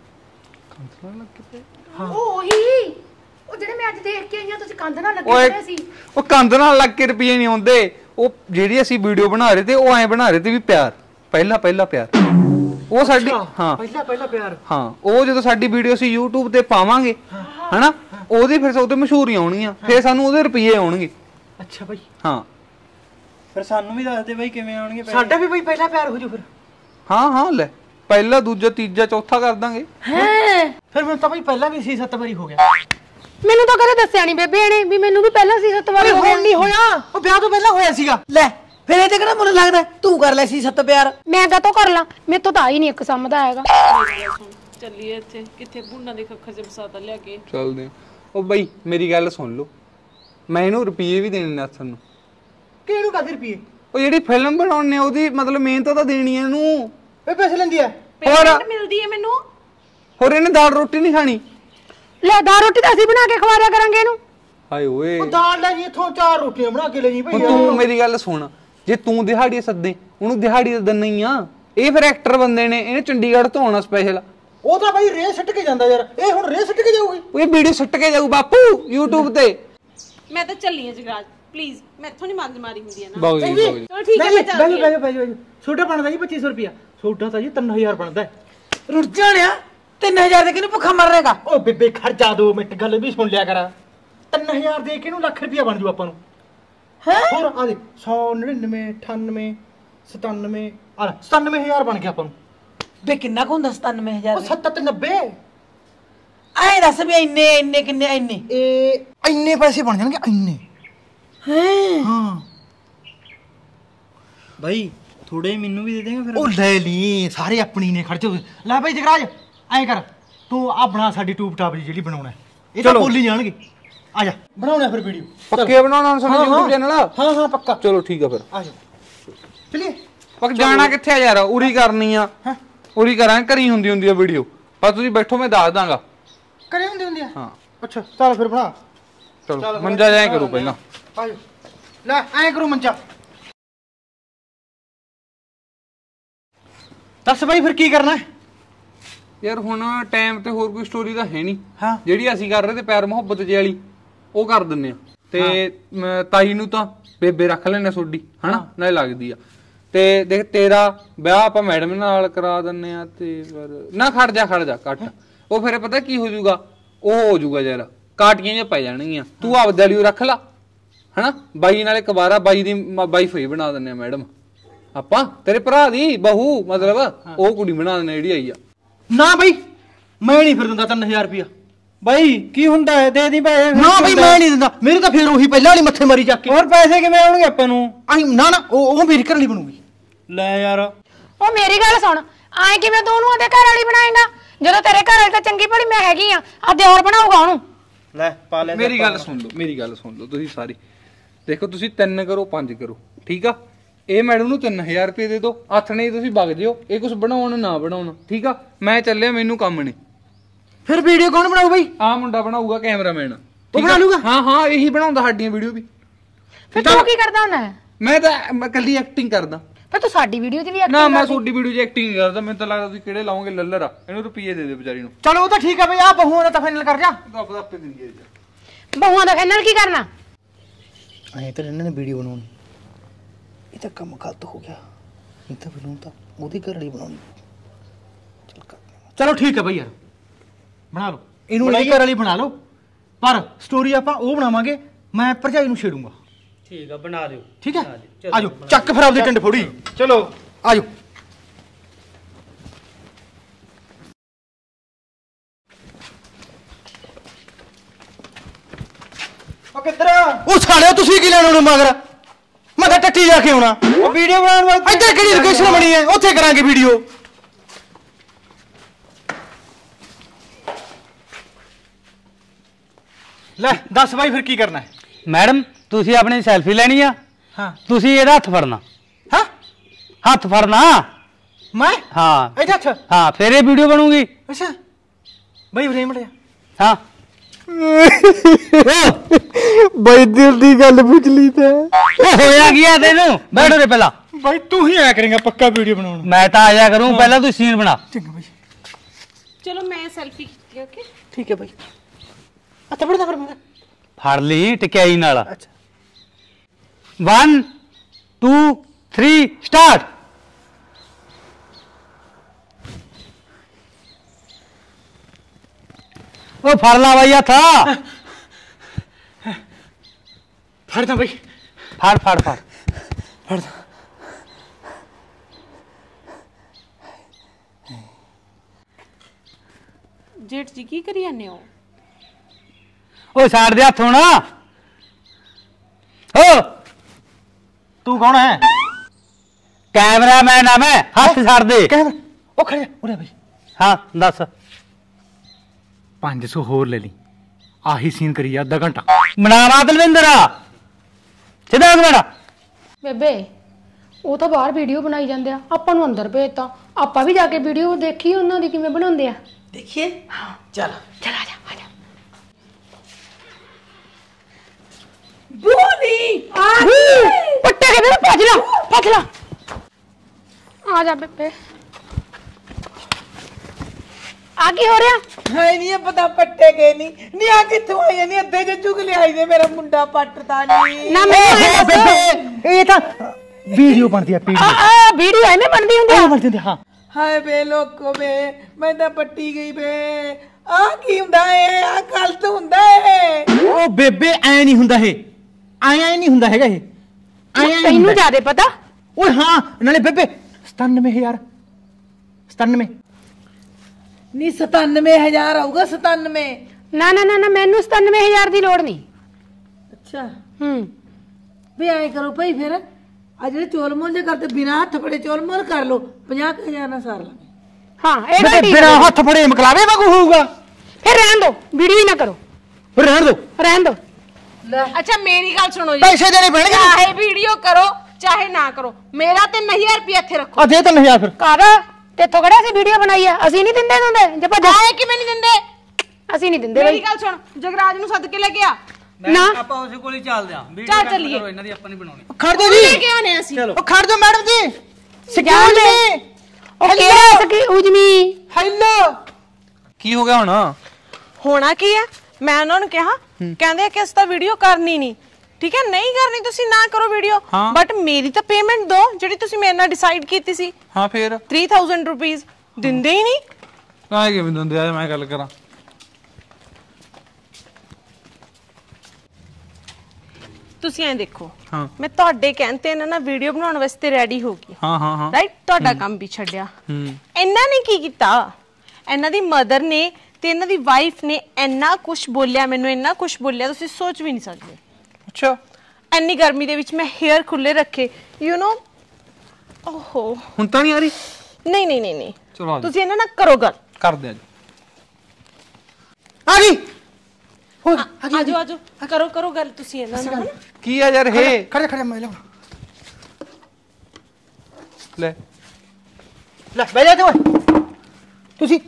ਉਹ ਉਹੀ, ਉਹ ਜਿਹੜੇ ਮੈਂ ਅੱਜ ਦੇਖ ਕੇ ਆਈਆਂ, ਤੁਸੀਂ ਕੰਧ ਨਾਲ ਲੱਗੇ ਓਏ ਹੋਏ ਸੀ। ਉਹ ਕੰਧ ਨਾਲ ਲੱਗ ਕੇ ਰੁਪਏ ਨਹੀਂ ਆਉਂਦੇ। ਉਹ ਜਿਹੜੀ ਅਸੀਂ ਵੀਡੀਓ ਬਣਾ ਰਹੇ ਤੇ ਉਹ ਐਂ ਬਣਾ ਰਹੇ ਤੇ ਵੀ ਪਿਆਰ, ਪਹਿਲਾ ਪਹਿਲਾ ਪਿਆਰ। ਉਹ ਸਾਡੀ ਹਾਂ ਪਹਿਲਾ ਪਹਿਲਾ ਪਿਆਰ। ਹਾਂ ਉਹ ਜਦੋਂ ਸਾਡੀ ਵੀਡੀਓ ਅਸੀਂ YouTube ਤੇ ਪਾਵਾਂਗੇ ਹਨਾ, ਉਹਦੀ ਫਿਰ ਉਹਦੇ ਮਸ਼ਹੂਰੀਆਂ ਆਉਣਗੀਆਂ, ਫਿਰ ਸਾਨੂੰ ਉਹਦੇ ਰੁਪਏ ਆਉਣਗੇ। ਅੱਛਾ ਬਈ। ਹਾਂ ਫਿਰ ਸਾਨੂੰ ਵੀ ਦੱਸ ਦੇ ਬਈ ਕਿਵੇਂ ਆਉਣਗੇ ਪੈਸੇ? ਸਾਡਾ ਵੀ ਬਈ ਪਹਿਲਾ ਪਿਆਰ ਹੋ ਜੂ ਫਿਰ। ਹਾਂ ਹਾਂ ਲੈ, ਪਹਿਲਾ ਦੂਜਾ ਤੀਜਾ ਚੌਥਾ ਕਰ ਦਾਂਗੇ। ਹੈ ਫਿਰ ਮੈਨੂੰ ਤਾਂ ਬਈ ਪਹਿਲਾਂ ਵੀ ਛੇ ਸੱਤ ਵਾਰੀ ਹੋ ਗਿਆ। ਮੈਨੂੰ ਤਾਂ ਕਦੇ ਦੱਸਿਆ ਨਹੀਂ ਬੇਬੇ ਨੇ ਵੀ ਮੈਨੂੰ ਵੀ ਪਹਿਲਾਂ ਸੀ ਸੱਤ ਵਾਰੀ ਹੋ ਗਿਆ। ਨਹੀਂ ਹੋਇਆ, ਉਹ ਵਿਆਹ ਤੋਂ ਪਹਿਲਾਂ ਹੋਇਆ ਸੀਗਾ। ਲੈ ਫਿਰ ਇਹ ਤੇ ਕਿਹੜਾ ਮੈਨੂੰ ਲੱਗਦਾ ਤੂੰ ਕਰ ਲੈ ਸੀ ਸੱਤ ਪਿਆਰ। ਮੈਂ ਕਦੋਂ ਕਰ ਲਾਂ, ਮੇਰੇ ਤੋਂ ਤਾਂ ਆ ਹੀ ਨਹੀਂ ਇੱਕ ਸਮਝਦਾ ਹੈਗਾ। ਚੱਲੀਏ ਇੱਥੇ ਕਿੱਥੇ ਬੁੰਨਾ ਦੇ ਖੱਖਰ ਚ ਬਸਾਤਾ ਲਿਆ ਕੇ। ਚੱਲਦੇ ਆ। ਉਹ ਬਈ ਮੇਰੀ ਗੱਲ ਸੁਣ ਲਓ, ਮੈਂ ਇਹਨੂੰ ਰੁਪਏ ਵੀ ਦੇਣੇ ਨੇ ਤੁਹਾਨੂੰ। ਕਿਹਨੂੰ ਕਾਦੇ ਰੁਪਏ? ਉਹ ਜਿਹੜੀ ਫਿਲਮ ਬਣਾਉਣੀ ਨੇ ਉਹਦੀ ਮਤਲਬ ਮਿਹਨਤ ਤਾਂ ਦੇਣੀ ਹੈ ਇਹਨੂੰ। ਇਹ ਪੈਸੇ ਲੈਂਦੀ ਆ? ਪੇਮੈਂਟ ਮਿਲਦੀ ਹੈ ਮੈਨੂੰ। ਹੋਰ ਇਹਨੇ ਦਾਲ ਰੋਟੀ ਨਹੀਂ ਖਾਣੀ? ਲੈ ਦਾਲ ਰੋਟੀ ਤਾਂ ਅਸੀਂ ਬਣਾ ਕੇ ਖਵਾਰਿਆ ਕਰਾਂਗੇ ਇਹਨੂੰ। ਹਾਏ ਓਏ, ਉਹ ਦਾਲ ਲੈ ਜੀ ਇੱਥੋਂ ਚਾਰ ਰੋਟੀਆਂ ਬਣਾ ਕੇ ਲੈ ਜੀ ਹੁਣ ਭਈ। ਤੂੰ ਮੇਰੀ ਗੱਲ ਸੁਣ, ਜੇ ਤੂੰ ਦਿਹਾੜੀ ਸੱਦੇ ਉਹਨੂੰ ਦਿਹਾੜੀ ਤਾਂ ਦਿੰਨਾ ਹੀ ਆ। ਇਹ ਫਿਰ ਐਕਟਰ ਬੰਦੇ ਨੇ, ਇਹਨੇ ਚੰਡੀਗੜ੍ਹ ਤੋਂ ਆਉਣਾ ਸਪੈਸ਼ਲ। ਉਹ ਤਾਂ ਬਾਈ ਰੇ ਸੱਟ ਕੇ ਜਾਂਦਾ ਯਾਰ, ਇਹ ਹੁਣ ਰੇ ਸੱਟ ਕੇ ਜਾਊਗੀ। ਉਹ ਇਹ ਵੀਡੀਓ ਸੁੱਟ ਕੇ ਜਾਊ ਬਾਪੂ YouTube ਤੇ। ਮੈਂ ਤਾਂ ਚੱਲੀ ਆ ਜਗਰਾਜ, ਪਲੀਜ਼ ਮੈਥੋਂ ਨਹੀਂ ਮੰਗ ਮਾਰੀ ਹੁੰਦੀ ਹੈ ਨਾ। ਬਾਊ ਜੀ ਬਾਊ ਜੀ ਚਲੋ ਠੀਕ ਹੈ ਮੈਂ ਚੱਲਦੀ ਬੈਜੋ ਬੈਜੋ ਬੈਜੋ। ਸੋਡਾ ਬਣਦਾ ਜੀ ਪੱਚੀ ਸੌ ਰੁਪਿਆ। ਸੋਡਾ ਤਾਂ ਜੀ ਤਿੰਨ ਹਜ਼ਾਰ ਬਣਦਾ ਹੈ। ਰੁੱਟ ਜਾਣਿਆ ਤਿੰਨ ਹਜ਼ਾਰ ਦੇ ਕਿਹਨੂੰ ਭੁੱਖਾ ਮਰ ਰਹੇਗਾ? ਓ ਬੇਬੇ ਖਰਚਾ ਦੋ ਮਿੰਟ, ਗੱਲ ਵੀ ਸੁਣ ਲਿਆ ਕਰ। ਤਿੰਨ ਹਜ਼ਾਰ ਦੇ ਕੇ ਇਹਨੂੰ ਲੱਖ ਰੁਪਿਆ ਬਣ ਜੂ ਆਪਾਂ ਨੂੰ। ਹੈ ਹੋਰ ਆ ਦੇ ਸੌ ਨੜਿਨਵੇਂ ਅਠਾਨਵੇਂ ਸਤਾਨਵੇਂ ਆ ਲੈ ਸਤਾਨਵੇਂ ਹਜ਼ਾਰ ਬਣ ਗਿਆ ਆਪਾਂ ਨੂੰ। ਬੇ ਕਿੰਨਾ ਕੁ ਹੁੰਦਾ ਸਤਾਨਵੇਂ ਹਜ਼ਾਰ? ਉਹ ਸੱਤ ਤੇ ਨੱਬੇ। ਐ ਦੱਸ ਵੀ ਇੰਨੇ ਇੰਨੇ ਕਿੰਨੇ ਇੰਨੇ? ਇਹ ਇੰਨੇ ਪੈਸੇ ਬਣ ਜਾਣਗੇ ਇੰਨੇ। ਹੈ ਹਾਂ ਭਾਈ ਥੋੜੇ ਮੈਨੂੰ ਵੀ ਦੇ ਦੇਗਾ ਫਿਰ? ਉਹ ਲੈ ਲਈ, ਸਾਰੇ ਆਪਣੀ ਨੇ। ਖਰਚ ਲੈ ਭਾਈ ਜਗਰਾਜ ਐਂ ਕਰ, ਤੂੰ ਆ ਬਣਾ ਸਾਡੀ ਟੂਬ ਟਾਪ ਜੀ ਜਿਹੜੀ ਬਣਾਉਣਾ, ਇਹ ਤਾਂ ਬੋਲੀ ਜਾਣਗੇ। ਆ ਜਾ ਬਣਾਉਣਾ ਫਿਰ ਵੀਡੀਓ। ਪੱਕੇ ਬਣਾਉਣਾ ਹੁਣ ਸਾਡਾ YouTube ਚੈਨਲ? ਹਾਂ ਹਾਂ ਪੱਕਾ। ਚਲੋ ਠੀਕ ਆ ਫਿਰ ਆ ਜਾ ਚਲਿਏ। ਪੱਕ ਜਾਣਾ ਕਿੱਥੇ ਆ ਯਾਰ? ਉਰੀ ਕਰਨੀ ਆ, ਉਰੀ ਕਰਾਂ ਘਰੀ ਹੁੰਦੀ ਹੁੰਦੀ ਆ ਵੀਡੀਓ। ਬਸ ਤੁਸੀਂ ਬੈਠੋ, ਮੈਂ ਦੱਸ ਦਾਂਗਾ। ਕਰੇ ਹੁੰਦੀ ਹੁੰਦੀ ਆ? ਹਾਂ ਅੱਛਾ ਚੱਲ ਫਿਰ ਬਣਾ। ਚਲੋ ਮੰਜਾ ਜਾਇਆ ਕਰੋ ਪਹਿਲਾਂ। ਆ ਜਾ ਲੈ ਐਂ ਕਰੋ ਮੰਜਾ। ਦੱਸ ਬਾਈ ਫਿਰ ਕੀ ਕਰਨਾ? ਯਾਰ ਹੁਣ ਟਾਈਮ ਤੇ ਹੋਰ ਕੋਈ ਸਟੋਰੀ ਤਾਂ ਹੈ ਨਹੀਂ। ਹਾਂ ਜਿਹੜੀ ਅਸੀਂ ਕਰ ਰਹੇ ਤੇ ਪਿਆਰ ਮੁਹੱਬਤ ਜੇ ਵਾਲੀ ਉਹ ਕਰ ਦਿੰਨੇ ਆ। ਤੇ ਮ, ਤਾਈ ਨੂੰ ਤਾਂ ਬੇਬੇ ਰੱਖ ਲੈਣੇ ਸੋਡੀ ਹਨਾ, ਨਾਲੇ ਲੱਗਦੀ ਆ। ਤੇ ਦੇਖ ਤੇਰਾ ਵਿਆਹ ਆਪਾਂ ਮੈਡਮ ਨਾਲ ਕਰਾ ਦਿੰਨੇ ਆ। ਤੇ ਫਿਰ ਨਾ ਖੜ ਜਾ ਖੜ ਜਾ ਕੱਟ। ਉਹ ਫਿਰ ਪਤਾ ਕੀ ਹੋ ਜਾਊਗਾ, ਉਹ ਹੋ ਜਾਊਗਾ ਯਾਰ ਕਾਟੀਆਂ ਜਿਹਾ ਪੈ ਜਾਣਗੀਆਂ। ਤੂੰ ਆਪਦੇ ਲਈ ਰੱਖ ਲਾ ਹਨਾ, ਬਾਈ ਨਾਲੇ ਕਬਾਰਾ ਬਾਈ ਦੀ ਵਾਈਫ ਹੀ ਬਣਾ ਦਿੰਨੇ ਆ ਮੈਡਮ ਆਪਾਂ। ਤੇਰੇ ਭਰਾ ਦੀ ਬਹੂ ਮਤਲਬ ਉਹ ਕੁੜੀ ਬਣਾ ਦਿੰਨੇ ਜਿਹੜੀ ਆਈ ਆ। ਨਾ ਬਾਈ ਮੈਂ ਨਹੀਂ ਫਿਰ ਦਿੰਦਾ ਤਿੰਨ ਹਜ਼ਾਰ ਰੁਪਿਆ। ਬਾਈ ਕੀ ਹੁੰਦਾ ਹੈ ਦੇ ਦੀ ਪੈਸੇ ਨਾ ਬਈ ਮੈਂ ਨਹੀਂ ਦਿੰਦਾ ਮੇਰੇ ਤਾਂ ਫੇਰ ਉਹੀ ਪਹਿਲਾਂ ਵਾਲੀ ਮੱਥੇ ਮਾਰੀ ਚੱਕ ਕੇ ਹੋਰ ਪੈਸੇ ਕਿਵੇਂ ਆਉਣਗੇ ਆਪਾਂ ਨੂੰ ਆਈ ਨਾ ਨਾ ਉਹ ਉਹ ਮੇਰੀ ਘਰ ਲਈ ਬਣੂਗੀ ਲੈ ਯਾਰ ਉਹ ਮੇਰੀ ਗੱਲ ਸੁਣ ਆਏ ਕਿਵੇਂ ਤੂੰ ਉਹਨੂੰ ਉਹਦੇ ਘਰ ਵਾਲੀ ਬਣਾਏਗਾ ਜਦੋਂ ਤੇਰੇ ਘਰ ਵਾਲੀ ਤਾਂ ਚੰਗੀ ਭਲੀ ਮੈਂ ਹੈਗੀ ਆ ਆ ਦਿਓਰ ਬਣਾਊਗਾ ਉਹਨੂੰ ਲੈ ਪਾ ਲੈ ਮੇਰੀ ਗੱਲ ਸੁਣ ਲਓ ਮੇਰੀ ਗੱਲ ਸੁਣ ਲਓ ਤੁਸੀਂ ਸਾਰੀ ਦੇਖੋ ਤੁਸੀਂ ਤਿੰਨ ਕਰੋ ਪੰਜ ਕਰੋ ਠੀਕ ਆ ਇਹ ਮੈਡਮ ਨੂੰ ਤਿੰਨ ਹਜ਼ਾਰ ਰੁਪਏ ਦੇ ਦਿਓ ਹੱਥ ਨਹੀਂ ਤੁਸੀਂ ਵਗ ਜਿਓ ਇਹ ਕੁਝ ਬਣਾਉਣ ਨਾ ਬਣਾਉਣ ਠੀਕ ਆ ਮੈਂ ਚੱਲਿਆ ਮੈਨੂੰ ਕੰਮ ਨੇ ਫਿਰ ਵੀਡੀਓ ਕੌਣ ਬਣਾਊ ਬਈ ਆ ਮੁੰਡਾ ਬਣਾਊਗਾ ਕੈਮਰਾਮੈਨ ਉਹ ਬਣਾ ਲੂਗਾ ਹਾਂ ਹਾਂ ਇਹੀ ਬਣਾਉਂਦਾ ਸਾਡੀਆਂ ਵੀਡੀਓ ਵੀ ਫਿਰ ਤੂੰ ਕੀ ਕਰਦਾ ਹੁੰਦਾ ਹੈ ਮੈਂ ਤਾਂ ਮੈਂ ਕੱਲੀ ਐਕਟਿੰਗ ਕਰਦਾ ਫਿਰ ਤੂੰ ਸਾਡੀ ਵੀਡੀਓ 'ਚ ਵੀ ਨਾ ਮੈਂ ਤੁਹਾਡੀ ਵੀਡੀਓ 'ਚ ਐਕਟਿੰਗ ਕਰਦਾ ਮੈਨੂੰ ਤਾਂ ਲੱਗਦਾ ਤੁਸੀਂ ਕਿਹੜੇ ਲਾਓਗੇ ਲੱਲਰ ਆ ਇਹਨੂੰ ਰੁਪਈਏ ਦੇ ਦੇ ਵਿਚਾਰੀ ਨੂੰ ਚਲੋ ਉਹ ਤਾਂ ਠੀਕ ਆ ਬਈ ਆ ਬਹੂਆਂ ਦਾ ਤਾਂ ਫਾਈਨਲ ਕਰ ਜਾ ਰੱਬ ਦਾ ਆਪੇ ਦਿੰਦੀ ਹੈ ਬਹੂਆਂ ਦਾ ਫਾਈਨਲ ਕੀ ਕਰਨਾ ਐਂ ਤਾਂ ਇਹਨਾਂ ਨੇ ਵੀਡੀਓ ਬਣਾਉਣੀ ਇਹ ਤਾਂ ਕੰਮ ਗਲਤ ਹੋ ਗਿਆ ਇਹ ਤਾਂ ਫਿਲਮ ਤਾਂ ਉਹਦੀ ਘਰ ਵਾਲੀ ਬਣਾਉਣੀ ਚਲ ਕਰ ਚਲੋ ਠੀਕ ਹੈ ਬਈ ਯਾਰ ਬਣਾ ਲਓ ਇਹਨੂੰ ਇਹਦੀ ਘਰ ਵਾਲੀ ਬਣਾ ਲਓ ਪਰ ਸਟੋਰੀ ਆਪਾਂ ਉਹ ਬਣਾਵਾਂਗੇ ਮੈਂ ਭਰਜਾਈ ਨੂੰ ਛੇੜੂੰਗਾ ਠੀਕ ਆ ਬਣਾ ਦਿਓ ਠੀਕ ਹੈ ਆਜੋ ਚੱਕ ਫਿਰ ਆਪਦੀ ਟੰਡ ਫੋੜੀ ਚਲੋ ਆਜੋ ਉਹ ਕਿੱਧਰ ਉਹ ਸਾਲਿਓ ਤੁਸੀਂ ਕੀ ਲੈਣ ਆਉਣੇ ਮਗਰ ਮੈਂ ਤਾਂ ਟੱਟੀ ਜਾ ਕੇ ਆਉਣਾ ਉਹ ਵੀਡੀਓ ਬਣਾਉਣ ਵਾਸਤੇ ਇੱਧਰ ਕਿਹੜੀ ਲੋਕੇਸ਼ਨ ਬਣੀ ਹੈ ਉੱਥੇ ਕਰਾਂਗੇ ਵੀਡੀਓ ਲੈ ਦੱਸ ਬਾਈ ਫਿਰ ਕੀ ਕਰਨਾ ਹੈ ਮੈਡਮ ਤੁਸੀਂ ਆਪਣੀ ਸੈਲਫੀ ਲੈਣੀ ਆ ਹਾਂ ਤੁਸੀਂ ਇਹਦਾ ਹੱਥ ਫੜਨਾ ਹਾਂ ਹੱਥ ਫੜਨਾ ਮੈਂ ਹਾਂ ਇੱਥੇ ਹੱਥ ਹਾਂ ਫਿਰ ਇਹ ਵੀਡੀਓ ਬਣੂਗੀ ਅੱਛਾ ਬਾਈ ਫਰੇਮ ਲਿਆ ਹਾਂ ਬਾਈ ਦਿਲ ਦੀ ਗੱਲ ਪੁੱਛ ਲਈ ਤੇ ਉਹ ਹੋਇਆ ਕੀ ਆ ਤੈਨੂੰ ਬੈਠੋ ਰੇ ਪਹਿਲਾਂ ਬਾਈ ਤੂੰ ਹੀ ਆਇਆ ਕਰੇਗਾ ਪੱਕਾ ਵੀਡੀਓ ਬਣਾਉਣ ਮੈਂ ਤਾਂ ਆਇਆ ਕਰੂੰ ਪਹਿਲਾਂ ਤੂੰ ਸੀਨ ਬਣਾ ਚੰਗਾ ਬਾਈ ਚਲੋ ਮੈਂ ਸੈਲਫੀ ਖਿੱਚਦੀ ਓਕੇ ਠੀਕ ਹੈ ਬਾਈ ਅੱਛਾ ਬੜਦਾ ਫਿਰ ਮੈਂ ਫੜ ਲਈ ਟਕਿਆਈ ਨਾਲ ਅੱਛਾ वन टू थ्री स्टार्ट ओ फड़ला भैया था ਫੜਦਾ ਬਾਈ फड़ फड़ फड़ ਫੜਦਾ ਜੇਠ ਜੀ ਕੀ ਕਰੀ ਜਾਂਦੇ ਹੋ ओ साइड दे हाथ होना ओ ਤੂੰ ਕੌਣ ਹੈ कैमरामैन है मैं हाथ छाड़ दे ਕਹਿ ਉਹ ਖੜਿਆ ਉਰੇ ਬਾਈ हाँ दस ਪੰਜ ਸੌ ਹੋਰ ਲੈ ਲਈ ਆਹੀ ਸੀਨ ਕਰੀ ਜਾ ਅੱਧਾ ਘੰਟਾ बनावा दलविंदर सीधा बेटा ਬੇਬੇ ਉਹ ਤਾਂ ਬਾਹਰ ਵੀਡੀਓ ਬਣਾਈ ਜਾਂਦੇ ਆ ਆਪਾਂ ਨੂੰ ਅੰਦਰ ਭੇਜਤਾ ਆਪਾਂ ਵੀ ਜਾ ਕੇ ਵੀਡੀਓ ਦੇਖੀ ਉਹਨਾਂ ਦੀ ਕਿਵੇਂ ਬਣਾਉਂਦੇ ਆ ਦੇਖੀਏ ਚਲ ਚਲ ਆ ਜਾ ਆ ਜਾ ਬੋਲੀ ਆ ਪੱਟੇ ਕੇ ਦੇ ਭੱਜ ਲਾ ਭੱਜ ਲਾ ਆ ਜਾ ਬੇਬੇ ਆ ਕੀ ਹੋ ਰਿਹਾ ਹਾਏ ਨਹੀਂ ਇਹ ਪਤਾ ਪੱਟੇ ਗਏ ਨਹੀਂ ਨਹੀਂ ਆ ਕਿੱਥੋਂ ਆਏ ਨਹੀਂ ਅੱਧੇ ਜੇ ਚੁਗ ਲਿਆਈ ਦੇ ਮੇਰਾ ਮੁੰਡਾ ਪੱਟਦਾ ਨਹੀਂ ਨਾ ਮੈਂ ਇਹ ਤਾਂ ਵੀਡੀਓ ਬਣਦੀ ਆ ਆ ਆ ਵੀਡੀਓ ਐਵੇਂ ਬਣਦੀ ਹੁੰਦੀ ਆ ਬਣਦੀ ਹੁੰਦੀ ਹਾਂ ਹਾਏ ਬੇ ਲੋਕੋ ਬੇ ਮੈਂ ਤਾਂ ਪੱਟੀ ਗਈ ਬੇ ਆ ਕੀ ਹੁੰਦਾ ਏ ਆ ਗਲਤ ਹੁੰਦਾ ਏ ਉਹ ਬੇਬੇ ਐ ਨਹੀਂ ਹੁੰਦਾ ਇਹ ਐ ਐ ਨਹੀਂ ਹੁੰਦਾ ਹੈਗਾ ਇਹ ਐ ਐ ਤੈਨੂੰ ਜ਼ਿਆਦਾ ਪਤਾ ਓਏ ਹਾਂ ਨਾਲੇ ਬੇਬੇ ਸਤਾਨਵੇਂ ਹਜ਼ਾਰ ਸਤਾਨਵੇਂ ਨਹੀਂ ਸਤਾਨਵੇਂ ਹਜ਼ਾਰ ਆਊਗਾ ਸਤਾਨਵੇਂ ਨਾ ਨਾ ਨਾ ਨਾ ਮੈਨੂੰ ਸਤਾਨਵੇਂ ਹਜ਼ਾਰ ਦੀ ਲੋੜ ਨਹੀਂ ਅੱਛਾ ਹੂੰ ਵੀ ਐ ਕਰੋ ਭਾਈ ਫਿਰ ਆ ਜਿਹੜੇ ਚੋਲ ਮੋਲ ਜੇ ਕਰਦੇ ਬਿਨਾ ਹੱਥ ਫੜੇ ਚੋਲ ਮੋਲ ਕਰ ਲੋ ਪੰਜਾਹ ਹਜ਼ਾਰ ਨਾਲ ਸਾਰ ਲਾਂਗੇ ਹਾਂ ਇਹ ਗੱਲ ਬੇਬੇ ਠੀਕ ਬਿਨਾ ਹੈ। ਹੱਥ ਫੜੇ ਮਕਲਾਵੇ ਵਾਂਗੂ ਹੋਊਗਾ ਫਿਰ ਰਹਿਣ ਦੋ ਵੀਡੀਓ ਹੀ ਨਾ ਕਰੋ ਫਿਰ ਰਹਿਣ ਦੋ ਰਹਿਣ ਦੋ ਅੱਛਾ ਮੇਰੀ ਗੱਲ ਸੁਣੋ ਜੀ ਪੈਸੇ ਦੇਣੇ ਪੈਣਗੇ ਚਾਹੇ ਵੀਡੀਓ ਕਰੋ ਚਾਹੇ ਨਾ ਕਰੋ ਮੇਰਾ ਤੇ ਤਿੰਨ ਹਜ਼ਾਰ ਰੁਪਏ ਇੱਥੇ ਰੱਖੋ ਆ ਦੇ ਤਿੰਨ ਹਜ਼ਾਰ ਫਿਰ ਕਰ ਤੇਥੋਂ ਕਿਹੜਾ ਅਸੀਂ ਵੀਡੀਓ ਬਣਾਈ ਆ ਅਸੀਂ ਨਹੀਂ ਦਿੰਦੇ ਦਿੰਦੇ ਜੇ ਭੱਜ ਆਏ ਕਿਵੇਂ ਨਹੀਂ ਦਿੰਦੇ ਅਸੀਂ ਨਹੀਂ ਦਿੰਦੇ ਮੇਰੀ ਬਈ ਗੱਲ ਸੁਣ ਜਗਰਾਜ ਨੂੰ ਸੱਦ ਕੇ ਲੈ ਕੇ ਆ ਨਾ ਆਪਾਂ ਉਸੇ ਕੋਲ ਹੀ ਚੱਲਦੇ ਆਂ ਚੱਲ ਚੱਲੀਏ ਇਹਨਾਂ ਦੀ ਆਪਾਂ ਨਹੀਂ ਬਣਾਉਣੀ ਖੜ ਜਾ ਲੈ ਜੀ ਕੇ ਆਨੇ ਅਸੀਂ ਉਹ ਖੜ ਜਾ ਮੈਡਮ ਜੀ ਜਾਣ ਦੇ। ਉਹ ਕਿਹੜਾ ਸਕੀ ਉਜਮੀ ਹੈਲੋ ਕੀ ਹੋ ਗਿਆ ਹੁਣ ਹੋਣਾ ਕੀ ਹੈ ਮੈਂ ਉਹਨਾਂ ਨੂੰ ਕਿਹਾ ਕਹਿੰਦੇ ਆ ਕਿ ਅਸੀਂ ਤਾਂ ਵੀਡੀਓ ਕਰਨੀ ਨਹੀਂ ਠੀਕ ਹੈ ਨਹੀਂ ਕਰਨੀ ਤੁਸੀਂ ਨਾ ਕਰੋ ਵੀਡੀਓ ਹਾਂ। ਬਟ ਮੇਰੀ ਤਾਂ ਪੇਮੈਂਟ ਦੋ ਜਿਹੜੀ ਤੁਸੀਂ ਮੇਰੇ ਨਾਲ ਡਿਸਾਈਡ ਕੀਤੀ ਸੀ ਹਾਂ ਫੇਰ ਤਿੰਨ ਹਜ਼ਾਰ ਰੁਪਏ ਦਿੰਦੇ ਹੀ ਨਹੀਂ ਕਾਹ ਕਿਵੇਂ ਦਿੰਦੇ ਆ ਮੈਂ ਗੱਲ ਕਰਾਂ ਤੁਸੀਂ ਐਂ ਦੇਖੋ ਹਾਂ ਮੈਂ ਤੁਹਾਡੇ ਕਹਿੰਦੇ ਨਾ ਨਾ ਵੀਡੀਓ ਬਣਾਉਣ ਵਾਸਤੇ ਰੈਡੀ ਹੋ ਗਈ ਹਾਂ ਹਾਂ ਹਾਂ ਰਾਈਟ ਤੁਹਾਡਾ ਕੰਮ ਵੀ ਛੱਡਿਆ ਹੂੰ ਇਹਨਾਂ ਨੇ ਕੀ ਕੀਤਾ ਇਹਨਾਂ ਦੀ ਮਦਰ ਨੇ ਤੇ ਇਹਨਾਂ ਦੀ ਵਾਈਫ ਨੇ ਇੰਨਾ ਕੁਝ ਬੋਲਿਆ ਮੈਨੂੰ, ਇੰਨਾ ਕੁਝ ਬੋਲਿਆ ਤੁਸੀਂ ਸੋਚ ਵੀ ਨਹੀਂ ਸਕਦੇ। ਅੱਛਾ ਇੰਨੀ ਗਰਮੀ ਦੇ ਵਿੱਚ ਮੈਂ ਹੇਅਰ ਖੁੱਲੇ ਰੱਖੇ, ਯੂ نو। ਓਹੋ ਹੁਣ ਤਾਂ ਨਹੀਂ ਆ ਰਹੀ? ਨਹੀਂ ਨਹੀਂ ਨਹੀਂ ਨਹੀਂ, ਚਲੋ ਤੁਸੀਂ ਇਹਨਾਂ ਨਾਲ ਕਰੋ ਗੱਲ। ਕਰਦੇ ਆ ਜੀ। ਆ ਗਈ ਆਜੋ ਆਜੋ ਕਰੋ ਕਰੋ ਗੱਲ ਤੁਸੀਂ ਇਹਨਾਂ ਨਾਲ। ਕੀ ਆ ਯਾਰ ਇਹ? ਖੜੇ ਖੜੇ ਮੈਂ ਲੈ ਲੈ ਲੈ ਬਹਿ ਜਾ ਤੇ ਓਏ ਤੁਸੀਂ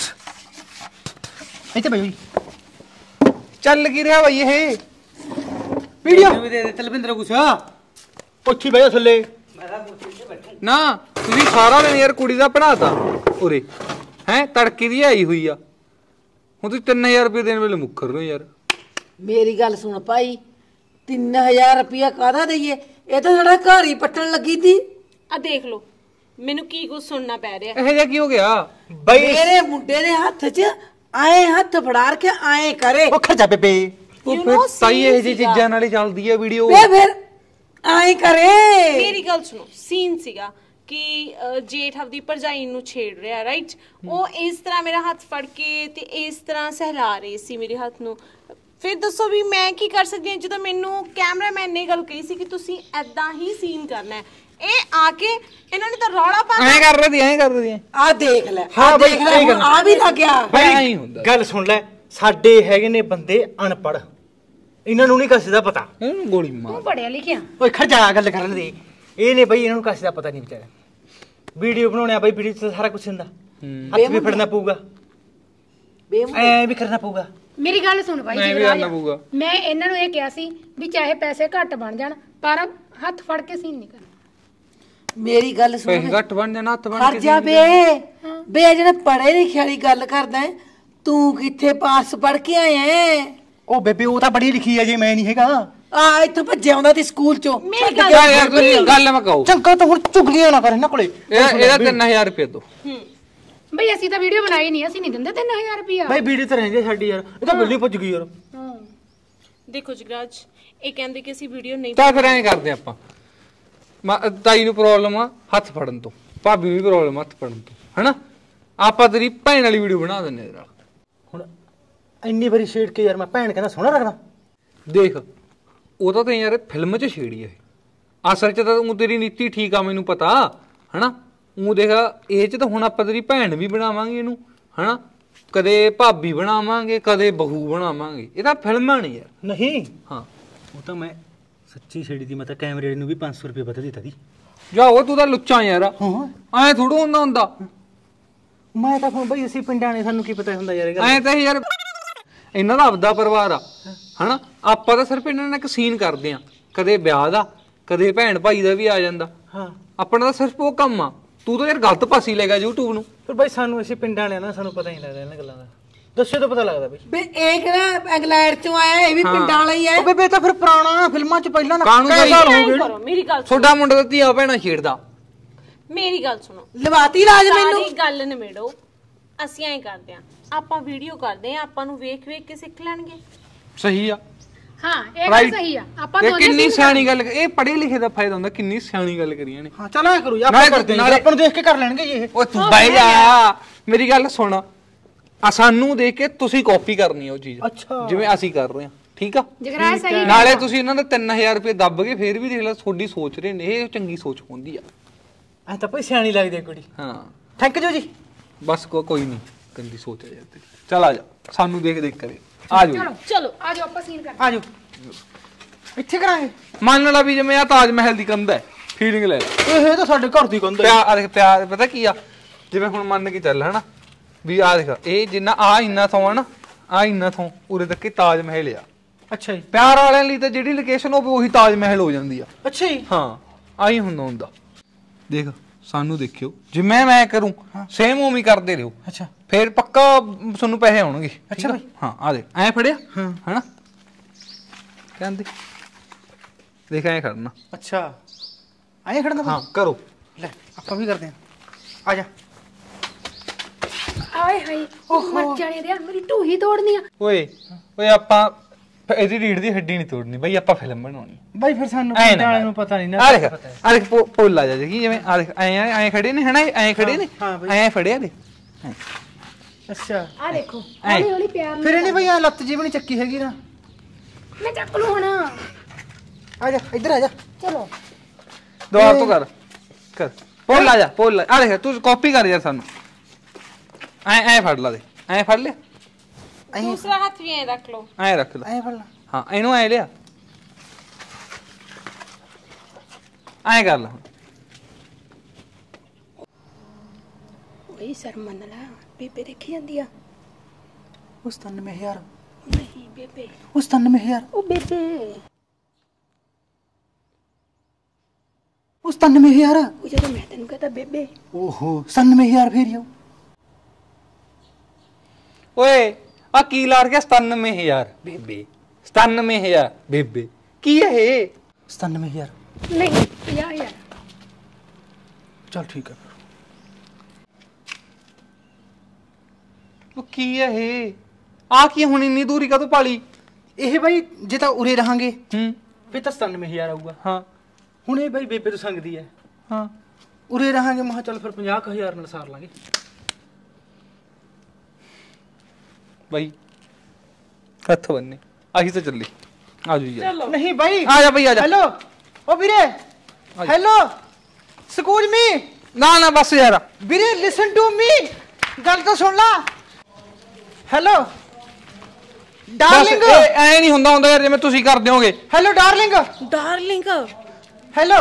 ਇੱਥੇ ਬਹਿ ਜੀ। ਚੱਲ ਕੀ ਰਿਹਾ ਬਈ ਇਹ? ਵੀਡੀਓ ਵੀ ਦੇ ਦੇ ਤਲਵਿੰਦਰ ਕੁਛ ਉੱਥੇ ਬਹਿ ਜਾ ਥੱਲੇ। ਨਾ ਤੁਸੀਂ ਸਾਰਾ ਦਿਨ ਯਾਰ ਕੁੜੀ ਦਾ ਪੜਾਤਾ ਉਰੇ ਹੈ, ਤੜਕੇ ਦੀ ਆਈ ਹੋਈ ਆ, ਹੁਣ ਤੁਸੀਂ ਤਿੰਨ ਹਜ਼ਾਰ ਰੁਪਏ ਦੇਣ ਵੇਲੇ ਮੁੱਕਰ ਰਹੇ ਹੋ ਯਾਰ। ਮੇਰੀ ਗੱਲ ਸੁਣ ਭਾਈ, ਤਿੰਨ ਹਜ਼ਾਰ ਰੁਪਇਆ ਕਾਹਦਾ ਦਈਏ? ਇਹ ਤਾਂ ਸਾਡਾ ਘਰ ਹੀ ਪੱਟਣ ਲੱਗੀ ਤੀ। ਆ ਦੇਖ ਲਓ ਮੈਨੂੰ ਕੀ ਕੁਝ ਸੁਣਨਾ ਪੈ ਰਿਹਾ। ਇਹ ਜਿਹਾ ਕੀ ਹੋ ਗਿਆ ਬਈ ਮੇਰੇ ਮੁੰਡੇ ਦੇ ਹੱਥ 'ਚ ਆਏ ਹੱਥ ਫੜਾ ਕੇ ਆਏ ਕਰੇ। ਉਹ ਖਰਚਾ ਬੇਬੇ ਉਹ ਫਿਰ ਤਾਈ ਇਹ ਜਿਹੀ ਚੀਜ਼ਾਂ ਨਾਲ ਹੀ ਚੱਲਦੀ ਆ ਵੀਡੀਓ। ਵੇ ਫਿਰ ਆਏ ਕਰੇ। ਮੇਰੀ ਗੱਲ ਸੁਣੋ, ਸੀਨ ਸੀਗਾ ਕਿ ਅ, ਜੇਠ ਆਪਦੀ ਭਰਜਾਈ ਨੂੰ ਛੇੜ ਰਿਹਾ, ਰਾਈਟ? ਉਹ ਇਸ ਤਰ੍ਹਾਂ ਮੇਰਾ ਹੱਥ ਫੜ ਕੇ ਤੇ ਇਸ ਤਰ੍ਹਾਂ ਸਹਿਲਾ ਰਹੀ ਸੀ ਮੇਰੇ ਹੱਥ ਨੂੰ। ਫਿਰ ਦੱਸੋ ਵੀ ਮੈਂ ਕੀ ਕਰ ਸਕਦੀ ਹਾਂ ਜਦੋਂ ਮੈਨੂੰ ਕੈਮਰਾਮੈਨ ਨੇ ਗੱਲ ਕਹੀ ਸੀ ਕਿ ਤੁਸੀਂ ਐਦਾਂ ਹੀ ਸੀਨ ਕਰਨਾ ਹੈ। ਇਹ ਆ ਕੇ ਇਹਨਾਂ ਨੇ ਤਾਂ ਰੌਲਾ ਪਾ ਐਂ ਕਰ ਰਹੀ ਐਂ ਕਰ ਰਹੀ ਆ ਦੇਖ ਲੈ, ਹਾਂ ਆ ਬਈ, ਦੇਖ ਲੈ, ਇਹ ਗੱਲ। ਹੁਣ ਆ ਵੀ ਲੱਗ ਗਿਆ। ਐਂ ਹੁੰਦਾ। ਗੱਲ ਸੁਣ ਲੈ, ਸਾਡੇ ਹੈਗੇ ਨੇ ਬੰਦੇ ਅਨਪੜ੍ਹ, ਇਹਨਾਂ ਨੂੰ ਨਹੀਂ ਕਿਸੇ ਦਾ ਪਤਾ। ਇਹਨੂੰ ਗੋਲੀ ਮਾਰ। ਤੂੰ ਪੜਿਆ ਲਿਖਿਆ? ਓਏ ਖਰਚਾ ਗੱਲ ਕਰਨ ਦੇ। ਇਹ ਨੇ ਬਈ ਇਹਨਾਂ ਨੂੰ ਕਿਸੇ ਦਾ ਪਤਾ ਨਹੀਂ ਵਿਚਾਰਾ। ਵੀਡੀਓ ਬਣਾਉਣਾ ਬਈ, ਵੀਡੀਓ 'ਚ ਸਾਰਾ ਕੁਝ ਹੁੰਦਾ, ਹੱਥ ਵੀ ਫੜਨਾ ਪਊਗਾ, ਐ ਵੀ ਕਰਨਾ ਪਊਗਾ। ਮੇਰੀ ਗੱਲ ਸੁਣ ਭਾਈ ਮੈਂ ਵੀ ਜਗਰਾਜ, ਕਰਨਾ ਪਊਗਾ। ਮੈਂ ਇਹਨਾਂ ਨੂੰ ਇਹ ਕਿਹਾ ਸੀ ਵੀ ਚਾਹੇ ਪੈਸੇ ਘੱਟ ਬਣ ਜਾਣ ਪਰ ਹੱਥ ਫੜ ਕੇ ਸੀਨ ਨਹੀਂ ਕਰਨਾ। ਮੇਰੀ ਗੱਲ ਪੈਸੇ ਸੁਣ, ਘੱਟ ਬਣ ਜਾਣਾ, ਹੱਥ ਬਣ ਖੜ ਕੇ ਜਾ ਬੇ ਬੇ, ਜਿਹੜੇ ਪੜੇ ਲਿਖੇ ਵਾਲੀ ਗੱਲ ਕਰਦਾ ਹੈ, ਤੂੰ ਕਿੱਥੇ ਪਾਸ ਪੜ ਕੇ ਆਇਆ ਹੈ? ਉਹ ਬੇਬੇ ਉਹ ਤਾਂ ਬੜੀ ਲਿਖੀ ਹੈ, ਜੇ ਮੈਂ ਨਹੀਂ ਹੈਗਾ। ਆ ਇੱਥੋਂ ਭੱਜਿਆ ਆਉਂਦਾ ਤੇ ਸਕੂਲ ਚੋਂ। ਮੇਰੀ ਯਾਰ ਗੱਲ ਯਾਰ ਤੁਸੀਂ ਗੱਲ ਮੈਂ ਕਹੋ, ਚੰਗਾ ਤਾਂ ਹੁਣ ਚੁਗਲੀਆਂ ਨਾ ਕਰ ਇਹਨਾਂ ਕੋਲੇ। ਇਹ- ਇਹਦਾ ਤਿੰਨ ਹਜ਼ਾਰ ਰੁਪਏ ਦੋ। ਬਈ ਅਸੀਂ ਤਾਂ ਵੀਡੀਓ ਬਣਾਈ ਨਹੀਂ, ਅਸੀਂ ਨਹੀਂ ਦਿੰਦੇ ਤਿੰਨ ਹਜ਼ਾਰ ਰੁਪਇਆ। ਬਈ ਵੀਡੀਓ ਤਾਂ ਰਹਿੰਦੀ ਆ ਸਾਡੀ ਯਾਰ, ਇਹ ਤਾਂ ਬਿੱਲੀ ਭੱਜ ਗਈ ਯਾਰ। ਦੇਖੋ ਜਗਰਾਜ, ਇਹ ਕਹਿੰਦੇ ਕਿ ਅਸੀਂ ਵੀਡੀਓ ਨਹੀਂ ਤਾਂ ਫਿਰ ਐਂ ਕਰਦੇ ਆਪਾਂ, ਮਾ- ਤਾਈ ਨੂੰ ਪ੍ਰੋਬਲਮ ਆ ਹੱਥ ਫੜਨ ਤੋਂ, ਭਾਬੀ ਨੂੰ ਵੀ ਪ੍ਰੋਬਲਮ ਹੱਥ ਫੜਨ ਤੋਂ, ਹਨਾ? ਆਪਾਂ ਤੇਰੀ ਭੈਣ ਵਾਲੀ ਵੀਡੀਓ ਬਣਾ ਦਿੰਨੇ ਇਹਦੇ ਨਾਲ। ਹੁਣ ਇੰਨੀ ਵਾਰੀ ਛੇੜ ਕੇ ਯਾਰ ਮੈਂ ਭੈਣ ਕਹਿੰਦਾ ਸੋਹਣਾ ਰੱਖਣਾ। ਦੇਖ ਉਹਦਾ ਤਾਂ ਯਾਰ ਫਿਲਮ 'ਚ ਛੇੜੀ ਐ, ਅਸਲ 'ਚ ਤਾਂ ਉਹ ਤੇਰੀ ਨੀਤੀ ਠੀਕ ਆ, ਮੈਨੂੰ ਪਤਾ, ਹਨਾ? ਉਹ ਦੇਖ ਇਹ 'ਚ ਤਾਂ ਹੁਣ ਆਪਾਂ ਤੇਰੀ ਭੈਣ ਵੀ ਬਣਾਵਾਂਗੇ ਇਹਨੂੰ, ਹਨਾ? ਕਦੇ ਭਾਬੀ ਬਣਾਵਾਂਗੇ, ਕਦੇ ਬਹੂ ਬਣਾਵਾਂਗੇ, ਇਹ ਤਾਂ ਫਿਲਮਾਂ ਨਹੀਂ ਯਾਰ। ਨਹੀਂ ਹਾਂ ਉਹ ਤਾਂ ਮੈਂ ਸੱਚੀ ਛੇੜੀ ਦੀ, ਮੈਂ ਤਾਂ ਕੈਮਰੇ ਨੂੰ ਵੀ ਪੰਜ ਸੌ ਰੁਪਏ ਵੱਧ ਦਿੱਤਾ ਦੀ। ਜਾ ਉਹ ਤੂੰ ਤਾਂ ਲੁੱਚਾ ਯਾਰ, ਹਾਂ ਐਂ ਥੋੜੂ ਹੁੰਦਾ ਹੁੰਦਾ। ਮੈਂ ਤਾਂ ਹੁਣ ਬਈ ਅਸੀਂ ਪਿੰਡਾਂ ਨੇ, ਸਾਨੂੰ ਕੀ ਪਤਾ ਹੁੰਦਾ ਯਾਰ ਇਹ ਗੱਲ। ਐਂ ਤਾਂ ਯਾਰ ਇਹਨਾਂ ਦਾ ਆਪਦਾ ਪਰਿਵਾਰ ਆ, ਹਨਾ? ਆਪਾਂ ਤਾਂ ਸਿਰਫ ਇਹਨਾਂ ਨਾਲ ਇੱਕ ਸੀਨ ਕਰਦੇ ਆ, ਕਦੇ ਵਿਆਹ ਦਾ, ਕਦੇ ਭੈਣ ਭਾਈ ਦਾ ਵੀ ਆ ਜਾਂਦਾ। ਹਾਂ ਆਪਣਾ ਤਾਂ ਸਿਰਫ ਉਹ ਕੰਮ ਆ। ਤੂੰ ਤਾਂ ਯਾਰ ਗਲਤ ਪਾਸੀ ਲੈ ਗਿਆ YouTube ਨੂੰ। ਫਿਰ ਬਈ ਸਾਨੂੰ ਅਸੀਂ ਪਿੰਡਾਂ ਵਾਲਿਆਂ ਨਾ, ਸਾਨੂੰ ਪਤਾ ਨਹੀਂ ਲੱਗਦਾ ਇਹਨਾਂ ਗੱਲਾਂ ਦਾ। ਦੱਸਿਓ ਤਾਂ ਪਤਾ ਲੱਗਦਾ ਬਈ। ਬੇ ਇਹ ਕਿਹੜਾ ਇੰਗਲੈਂਡ ਚੋਂ ਆਇਆ? ਇਹ ਵੀ ਪਿੰਡਾਂ ਵਾਲਾ ਹੀ ਹੈ। ਉਹ ਬੇਬੇ ਤਾਂ ਫਿਰ ਪੁਰਾਣਾ ਫਿਲਮਾਂ 'ਚ ਪਹਿਲਾਂ ਨਾ ਕਾਹਨੂੰ ਕਈ ਸਾਲ ਹੋ ਗਏ। ਕਰੋ। ਮੇਰੀ ਗੱਲ ਸੁਣੋ, ਤੁਹਾਡਾ ਮੁੰਡਾ ਤਾਂ ਧੀਆ ਭੈਣਾ ਛੇੜਦਾ। ਮੇਰੀ ਗੱਲ ਸੁਣੋ, ਲਵਾਤੀ ਰਾਜ ਮੈਨੂੰ। ਸਾਰੀ ਗੱਲ ਨਿਮੇੜੋ। ਅਸੀਂ ਐਂ ਕਰਦੇ ਆਂ, ਆਪਾਂ ਵੀਡੀਓ ਕਰਦੇ ਆਂ, ਆਪਾਂ ਨੂੰ ਵੇਖ ਵੇਖ ਕੇ ਸਿੱਖ ਲੈਣਗੇ। ਸਹੀ ਆ, ਹਾਂ ਇਹ ਗੱਲ Right. ਸਹੀ ਆ। ਆਪਾਂ ਇਹ ਦੋਨੇ ਕਿੰਨੀ scene ਸਿਆਣੀ ਗੱਲ, ਇਹ ਪੜ੍ਹੇ ਲਿਖੇ ਦਾ ਫਾਇਦਾ ਹੁੰਦਾ, ਕਿੰਨੀ ਸਿਆਣੀ ਗੱਲ ਕਰੀਆਂ ਨੇ। ਹਾਂ ਚੱਲ ਐ ਕਰੂ ਆਪਾਂ ਨਾਲੇ- ਕਰਦੇ ਹਾਂ, ਨਾਲੇ- ਆਪਾਂ ਨੂੰ ਦੇਖ ਕੇ ਕਰ ਲੈਣਗੇ ਜੀ ਇਹ। ਓਏ ਤੂੰ ਬਹਿ ਜਾ, ਮੇਰੀ ਗੱਲ ਸੁਣ। ਆ ਸਾਨੂੰ ਦੇਖ ਕੇ ਤੁਸੀਂ ਕਾਪੀ ਕਰਨੀ ਆ ਉਹ ਚੀਜ਼, ਅੱਛਾ। ਜਿਵੇਂ ਅਸੀਂ ਕਰ ਰਹੇ ਆ, ਠੀਕ ਆ? ਜਗਰਾਜ ਸਹੀ ਨਾਲੇ ਤੁਸੀਂ ਇਹਨਾਂ ਦੇ ਤਿੰਨ ਹਜ਼ਾਰ ਰੁਪਏ ਦੱਬ ਕੇ ਫੇਰ ਵੀ ਦੇਖ ਲੈ ਤੁਹਾਡੀ ਸੋਚ ਰਹੇ ਨੇ, ਇਹ ਚੰਗੀ ਸੋਚ ਹੁੰਦੀ ਆ। ਐ ਤਾਂ ਭਈ ਸਿਆਣੀ ਲੱਗਦੀ ਹੈ ਕੁੜੀ। ਹਾਂ ਥੈਂਕ ਯੂ ਜੀ। ਬਸ ਕੋ ਕੋਈ ਨਹੀਂ, ਗੰਦੀ ਸੋਚ ਆ ਯਾਰ ਤੇਰੀ। ਚੱਲ ਆ ਜਾ, ਸਾਨੂੰ ਦੇਖ ਦੇਖ ਕਰੇ ਆ ਜਾ। ਚਲੋ ਚਲੋ ਆ ਜਾਓ ਆਪਾਂ ਸੀਨ ਕਰਦੇ। ਆ ਜਾਓ ਇੱਥੇ ਕਰਾਂਗੇ। ਮੰਨ ਲਾ ਵੀ ਜਿਵੇਂ ਆ ਤਾਜ ਮਹਿਲ ਦੀ ਕੰਧ ਹੈ, ਫੀਲਿੰਗ ਲੈ ਲੈ। ਇਹ ਤਾਂ ਸਾਡੇ ਘਰ ਦੀ ਕੰਧ ਹੈ। ਪਿਆਰ ਦੇਖ, ਪਿਆਰ ਪਤਾ ਕੀ ਆ, ਜਿਵੇਂ ਹੁਣ ਮੰਨ ਕੇ ਚੱਲ, ਹਨਾ? ਵੀ ਆ ਦੇਖ, ਇਹ ਜਿੰਨਾ ਆ ਇੰਨਾ ਥੋਂ ਆ ਨਾ, ਆ ਇੰਨਾ ਥੋਂ ਉਰੇ ਤੱਕ ਤਾਜ ਮਹਿਲ ਆ। ਅੱਛਾ ਜੀ। ਪਿਆਰ ਵਾਲਿਆਂ ਲਈ ਤਾਂ ਜਿਹੜੀ ਲੋਕੇਸ਼ਨ ਹੋਵੇ ਉਹੀ ਤਾਜ ਮਹਿਲ ਹੋ ਜਾਂਦੀ ਆ। ਅੱਛਾ ਜੀ। ਹਾਂ ਆਈ ਹੁੰਦਾ ਹੁੰਦਾ। ਦੇਖ ਸਾਨੂੰ ਦੇਖਿਓ, ਜਿਵੇਂ ਮੈਂ ਕਰੂੰ ਸੇਮ ਉਵੇਂ ਹੀ ਕਰਦੇ ਰਹੋ, ਅੱਛਾ ਫੇਰ ਪੱਕਾ ਤੁਹਾਨੂੰ ਪੈਸੇ ਆਉਣਗੇ। ਅੱਛਾ ਬਈ। ਹਾਂ ਆ ਦੇ ਐ ਫੜਿਆ, ਹਨਾ? ਕਹਿੰਦੇ ਦੇਖ ਐ ਖੜਨਾ। ਅੱਛਾ ਐਂ ਖੜਨਾ। ਹਾਂ ਕਰੋ। ਲੈ ਆਪਾਂ ਵੀ ਕਰਦੇ ਹਾਂ, ਆ ਜਾ। ਆਏ ਹਾਏ ਉਹ ਮਰ ਜਾਣੇ ਦੇ, ਮੇਰੀ ਢੂਹੀ ਤੋੜਨੀ ਆ। ਓਏ ਓਏ ਆਪਾਂ ਇਹਦੀ ਰੀੜ ਦੀ ਹੱਡੀ ਨਹੀਂ ਤੋੜਨੀ ਬਈ, ਆਪਾਂ ਫਿਲਮ ਬਣਾਉਣੀ। ਬਾਈ ਫਿਰ ਸਾਨੂੰ ਐ ਪਿੰਡਾਂ ਨਾ ਵਾਲਿਆਂ ਨੂੰ ਪਤਾ ਨਹੀਂ ਨਾ। ਆ ਦੇਖ, ਆ ਦੇਖ ਪੋਲ ਆ ਜਾ ਜੀ, ਜਿਵੇਂ ਆ ਦੇਖ ਐ ਐ ਖੜੇ ਨੇ, ਹਨਾ? ਐ ਖੜੇ ਨੇ, ਹਾਂ ਬਈ। ਐ ਫੜਿਆ ਦੇ। ਅੱਛਾ ਆ ਦੇਖੋ ਐ। ਹੌਲੀ ਹੌਲੀ ਪਿਆਰ ਨਾਲ ਫਿਰ ਇਹਨੇ ਬਈ ਆ ਲੱਤ ਜੀ ਵੀ ਨਹੀਂ ਚੱਕੀ ਹੈਗੀ ਨਾ। ਮੈਂ ਚੱਕ ਲੂ ਹੁਣ ਆ ਜਾ ਇੱਧਰ ਆ ਜਾ। ਚਲੋ ਦੁਬਾਰਾ ਤੋਂ ਕਰ ਕਰ ਪੋਲ ਲਾ ਜਾ ਪੋਲ ਲਾ ਆ ਦੇਖ ਤੂੰ ਕਾਪੀ ਕਰ ਯਾਰ ਸਾਨੂੰ ਐ ਐ ਫੜ ਲਾ ਦੇ ਐ ਫੜ ਲਿਆ ਦੂਸਰਾ ਹੱਥ ਵੀ ਐ ਰੱਖ ਲਓ ਐ ਰੱਖ ਲੈ ਐ ਫੜ ਲਾ। ਹਾਂ ਇਹਨੂੰ ਐ ਲਿਆ ਐ ਕਰ ਲਾ ਓਏ ਸਰ ਮੰਨ ਲੈ ਬੇਬੇ ਦੇਖੀ ਜਾਂਦੀ ਆ ਉਸ ਤਨਵੇਂ ਹਜ਼ਾਰ ਨਹੀਂ ਬੇਬੇ ਉਸ ਤਨਵੇਂ ਹਜ਼ਾਰ ਉਹ ਬੇਬੇ ਉਸ ਤਨਵੇਂ ਹਜ਼ਾਰ ਉਹ ਜਦੋਂ ਮੈਂ ਤੈਨੂੰ ਕਹਤਾ ਬੇਬੇ ਓਹੋ ਤਨਵੇਂ ਹਜ਼ਾਰ ਫੇਰ ਜਾਓ। ਓਏ ਆ ਕੀ ਲਾੜ ਗਿਆ ਸਤਾਨਵੇਂ ਹਜ਼ਾਰ ਬੇਬੇ ਸਤਾਨਵੇਂ ਹਜ਼ਾਰ ਬੇਬੇ ਕੀ ਹੈ ਇਹ ਤਨਵੇਂ ਹਜ਼ਾਰ ਨਹੀਂ ਪੰਜਾਹ ਹਜ਼ਾਰ ਚੱਲ ਠੀਕ ਹੈ। ਉਹ ਕੀ ਹੈ ਇਹ ਆ ਕੀ ਹੁਣ ਇੰਨੀ ਦੂਰੀ ਕਦੋਂ ਪਾਲੀ ਇਹ ਬਾਈ ਜੇ ਤਾਂ ਉਰੇ ਰਹਾਂਗੇ ਹੂੰ ਫਿਰ ਤਾਂ ਤਨਵੇਂ ਹਜ਼ਾਰ ਆਊਗਾ। ਹਾਂ ਹੁਣ ਇਹ ਬਾਈ ਬੇਬੇ ਤੋਂ ਸੰਗਦੀ ਹੈ। ਹਾਂ ਉਰੇ ਰਹਾਂਗੇ ਮਹਾ ਚੱਲ ਫਿਰ ਪੰਜਾਹ ਕੁ ਹਜ਼ਾਰ ਨਾਲ ਸਾਰ ਲਾਂਗੇ। ਬਾਈ ਹੱਥ ਬੰਨੇ ਆਹੀ ਤਾਂ ਚੱਲੀ ਆ ਜੂ ਯਾਰ ਨਹੀਂ ਬਾਈ ਆ ਜਾ ਬਈ ਆ ਜਾ ਹੈਲੋ ਓ ਵੀਰੇ ਹੈਲੋ ਐਕਸਕਿਊਜ਼ ਮੀ ਨਾ ਨਾ ਬਸ ਯਾਰ ਵੀਰੇ ਲਿਸਨ ਟੂ ਮੀ ਗੱਲ ਤਾਂ ਸੁਣ ਲਾ। ਹੈਲੋ ਬਸ ਡਾਰਲਿੰਗ ਇਹ ਐ ਨਹੀਂ ਹੁੰਦਾ ਹੁੰਦਾ ਯਾਰ ਜਿਵੇਂ ਤੁਸੀਂ ਕਰ ਦਿਓਗੇ ਹੈਲੋ ਡਾਰਲਿੰਗ ਡਾਰਲਿੰਗ ਹੈਲੋ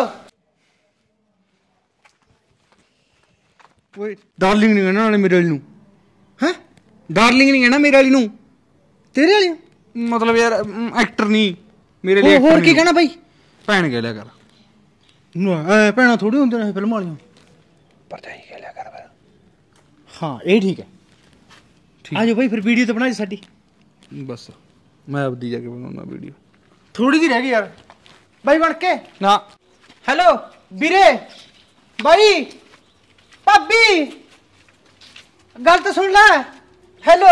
ਓਏ ਡਾਰਲਿੰਗ ਨਹੀਂ ਕਹਿਣਾ ਨਾਲੇ ਮੇਰੇ ਵਾਲੀ ਨੂੰ ਹੈ ਡਾਰਲਿੰਗ ਨਹੀਂ ਕਹਿਣਾ ਮੇਰੇ ਵਾਲੀ ਨੂੰ ਤੇਰੇ ਵਾਲੀ ਮਤਲਬ ਯਾਰ ਐਕਟਰ ਨਹੀਂ ਮੇਰੇ ਲਈ ਹੋਰ ਕੀ ਕਹਿਣਾ ਬਾਈ ਭੈਣ ਕਹਿ ਲਿਆ ਕਰ ਐ ਭੈਣਾਂ ਥੋੜੀ ਹੁੰਦੇ ਨੇ ਫਿਲਮ ਵਾਲੀਆਂ ਪਰਜਾਈ ਕਹਿ ਲਿਆ ਕਰ ਫਿਰ ਹਾਂ ਇਹ ਠੀਕ ਹੈ। ਆ ਜਾਓ ਬਾਈ ਫਿਰ ਵੀਡੀਓ ਤਾਂ ਬਣਾ ਜੀ ਸਾਡੀ ਬਸ ਮੈਂ ਆਪਦੀ ਜਾ ਕੇ ਬਣਾਉਣਾ ਵੀਡੀਓ ਥੋੜੀ ਜਿਹੀ ਰਹਿ ਗਈ ਯਾਰ ਬਾਈ ਬਣ ਕੇ ਨਾ ਹੈਲੋ ਵੀਰੇ ਬਾਈ ਭਾਬੀ ਗੱਲ ਤਾਂ ਸੁਣ ਲੈ ਹੈਲੋ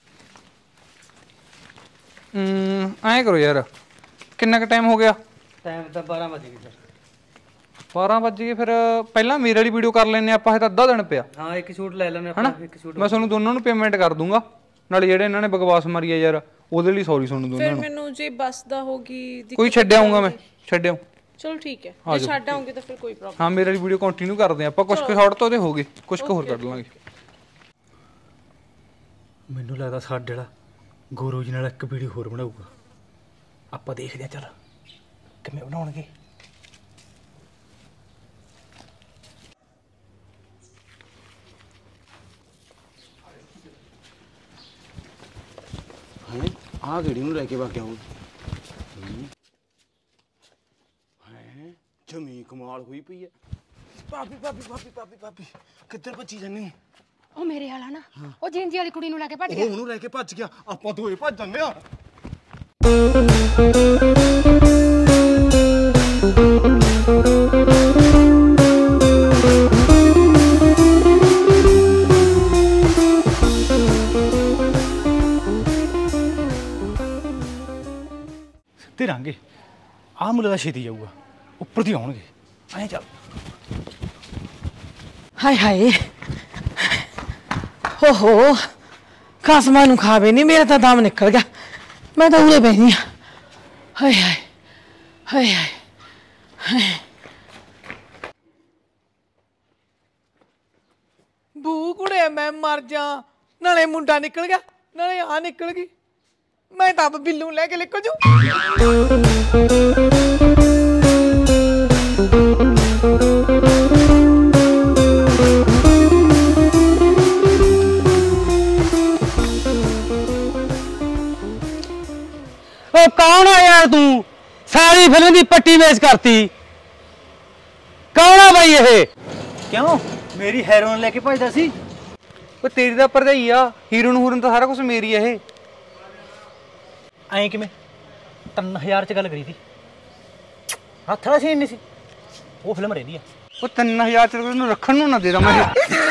ਹਮ ਐਂ ਕਰੋ ਯਾਰ ਕਿੰਨਾ ਕੁ ਟਾਈਮ ਹੋ ਗਿਆ ਟਾਈਮ ਤਾਂ ਬਾਰਾਂ ਵਜੇ ਗਏ ਸਰ ਬਾਰਾਂ ਵਜੇ ਗਏ ਫਿਰ ਪਹਿਲਾਂ ਮੇਰੇ ਵਾਲੀ ਵੀਡੀਓ ਕਰ ਲੈਨੇ ਆਪਾਂ ਇਹ ਤਾਂ ਅੱਧਾ ਦਿਨ ਪਿਆ ਹਾਂ ਇੱਕ ਸ਼ੂਟ ਲੈ ਲੈਣੇ ਹਨਾ ਆਪਾਂ ਇੱਕ ਸ਼ੂਟ ਮੈਂ ਤੁਹਾਨੂੰ ਦੋਨਾਂ ਨੂੰ ਪੇਮੈਂਟ ਕਰ ਦੂੰਗਾ ਨਾਲੇ ਜਿਹੜੇ ਇਹਨਾਂ ਨੇ ਬਕਵਾਸ ਮਾਰੀ ਆ ਯਾਰ ਉਹਦੇ ਲਈ ਸੌਰੀ ਤੁਹਾਨੂੰ ਦੋਨਾਂ ਫਿਰ ਨੂੰ ਮੈਨੂੰ ਜੇ ਬੱਸਦਾ ਹੋਗੀ ਕੋਈ ਛੱਡ ਆਉਂਗਾ ਮੈਂ ਛੱਡ ਆਊਂ ਚਲੋ ਠੀਕ ਹੈ ਜੇ ਛੱਡ ਆਉਂਗੇ ਤਾਂ ਫਿਰ ਕੋਈ ਪ੍ਰੋਬਲਮ ਹਾਂ ਮੇਰੇ ਵਾਲੀ ਵੀਡੀਓ ਕੰਟੀਨਿਊ ਕਰਦੇ ਆਪਾਂ ਕੁਝ ਕੁ ਸ਼ਾਰਟ ਤਾਂ ਉਹਦੇ ਹੋ ਗਏ ਕੁਝ ਕੁ ਹੋਰ ਕੱਢ ਲਾਂਗੇ ਮੈਨੂੰ ਲੱਗਦਾ ਸਾਡੇ ਵਾਲਾ ਗੋਰੂ ਜੀ ਨਾਲ ਇੱਕ ਵੀਡੀਓ ਹੋਰ ਬਣਾਊਗਾ ਆਪਾਂ ਦੇਖਦੇ ਆ ਚੱਲ ਕਿਵੇਂ ਬਣਾਉਣਗੇ। ਹੈ ਆ ਗੜੀ ਨੂੰ ਲੈ ਕੇ ਵਗ ਗਿਆ ਉਹ ਹੈ ਜਮੀ ਕਮਾਲ ਹੋਈ ਪਈ ਹੈ। ਭਾਬੀ ਭਾਬੀ ਭਾਬੀ ਭਾਬੀ ਭਾਬੀ ਕਿੱਧਰ ਭੱਜੀ ਜਾਨੀ ਉਹ ਮੇਰੇ ਵਾਲਾ ਨਾ ਉਹ ਜਿੰਦੀ ਵਾਲੀ ਕੁੜੀ ਨੂੰ ਲੈ ਕੇ ਭੱਜ ਉਹ ਗਿਆ। ਉਹਨੂੰ ਲੈ ਕੇ ਭੱਜ ਗਿਆ ਆਪਾਂ ਦੋਏ ਭੱਜ ਜਾਂਦੇ ਆ। ਸਿੱਧੇ ਰਾਂਗੇ ਆਹ ਮੁੱਲ ਦਾ ਛੇਤੀ ਜਾਊਗਾ ਉੱਪਰ ਦੀ ਆਉਣਗੇ ਐਂ ਚੱਲ ਹਾਏ ਹਾਏ ਹੋ ਹੋ ਖਸਮਾਂ ਨੂੰ ਖਾਵੇ ਨਹੀਂ ਮੇਰਾ ਤਾਂ ਦਮ ਨਿਕਲ ਗਿਆ ਮੈਂ ਤਾਂ ਉਰੇ ਬੈਠੀ ਆ ਹਾਏ ਹਾਏ ਹਾਏ ਹਾਏ ਬੂ ਕੁੜੇ ਮੈਂ ਮਰ ਜਾ ਨਾਲੇ ਮੁੰਡਾ ਨਿਕਲ ਗਿਆ ਨਾਲੇ ਆ ਨਿਕਲ ਗਈ ਮੈਂ ਤਾਂ ਬਿੱਲੂ ਲੈ ਕੇ ਨਿਕਲ ਜੂ ਉਹ ਕੌਣ ਆ ਯਾਰ ਤੂੰ ਸਾਰੀ ਫਿਲਮ ਦੀ ਪੱਟੀ ਵੇਚ ਕਰਤੀ ਕੌਣ ਆ ਬਾਈ ਇਹ ਕਿਉਂ ਮੇਰੀ ਹੈਰੋਇਨ ਲੈ ਕੇ ਭੱਜਦਾ ਸੀ। ਉਹ ਤੇਰੀ ਦਾ ਭਰਜਾਈ ਆ ਹੀਰੋ ਨੂੰ ਹੂਰਨ ਤਾਂ ਸਾਰਾ ਕੁਝ ਮੇਰੀ ਆ ਇਹ ਐਂ ਕਿਵੇਂ ਤਿੰਨ ਹਜ਼ਾਰ ਚ ਗੱਲ ਕਰੀ ਸੀ ਹੱਥ ਵਾਲਾ ਸੀਨ ਨਹੀਂ ਸੀ ਉਹ ਫਿਲਮ ਰਹਿੰਦੀ ਆ। ਉਹ ਤਿੰਨ ਹਜ਼ਾਰ ਚ ਉਹਨੂੰ ਰੱਖਣ ਨੂੰ ਨਾ ਦੇ ਦਾਂ ਮੈਂ